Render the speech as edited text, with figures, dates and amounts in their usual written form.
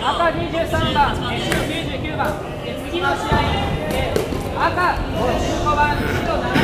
赤23番、白99番、次の試合、赤55番、白7番。